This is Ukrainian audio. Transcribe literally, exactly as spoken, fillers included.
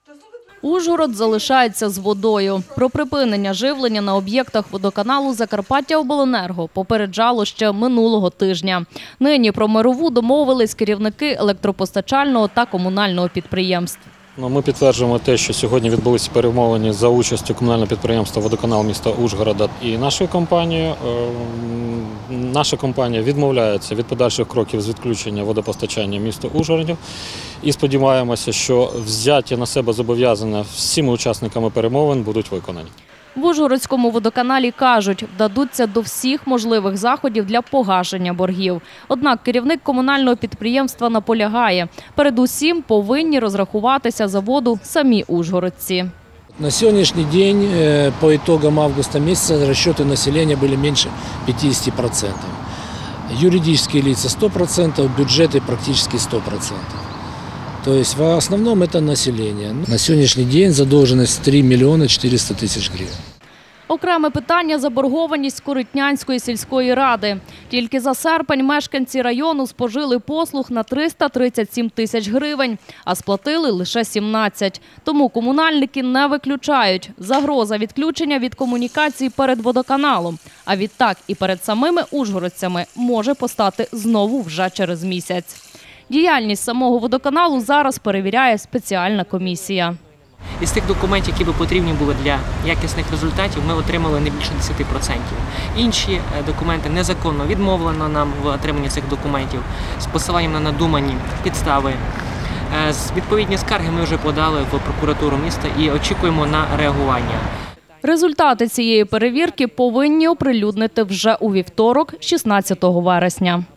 Ужгород залишається з водою. Про припинення живлення на об'єктах водоканалу «Закарпаттяобленерго» попереджало ще минулого тижня. Нині про мирову домовились керівники електропостачального та комунального підприємств. Ми підтверджуємо те, що сьогодні відбулися перемовини за участю комунального підприємства «Водоканал» міста Ужгорода і нашої компанії. Наша компанія відмовляється від подальших кроків з відключення водопостачання міста Ужгорода. І сподіваємося, що взяті на себе зобов'язання всіма учасниками перемовин будуть виконані. В Ужгородському водоканалі кажуть, вдадуться до всіх можливих заходів для погашення боргів. Однак керівник комунального підприємства наполягає, передусім повинні розрахуватися за воду самі ужгородці. На сегодняшний день, по итогам августа месяца, расчеты населения были меньше пятидесяти процентов. Юридические лица сто процентов, бюджеты практически сто процентов. То есть в основном это население. На сегодняшний день задолженность три миллиона четыреста тысяч гривен. Окреме питання – заборгованість Коритнянської сільської ради. Тільки за серпень мешканці району спожили послуг на триста тридцять сім тисяч гривень, а сплатили лише сімнадцять. Тому комунальники не виключають – загроза відключення від комунікацій перед водоканалом. А відтак і перед самими ужгородцями може постати знову вже через місяць. Діяльність самого водоканалу зараз перевіряє спеціальна комісія. Із тих документів, які би потрібні були для якісних результатів, ми отримали не більше десяти процентів. Інші документи незаконно відмовлено нам в отриманні цих документів з посиланням на надумані підстави. Відповідні скарги ми вже подали в прокуратуру міста і очікуємо на реагування. Результати цієї перевірки повинні оприлюднити вже у вівторок, шістнадцятого вересня.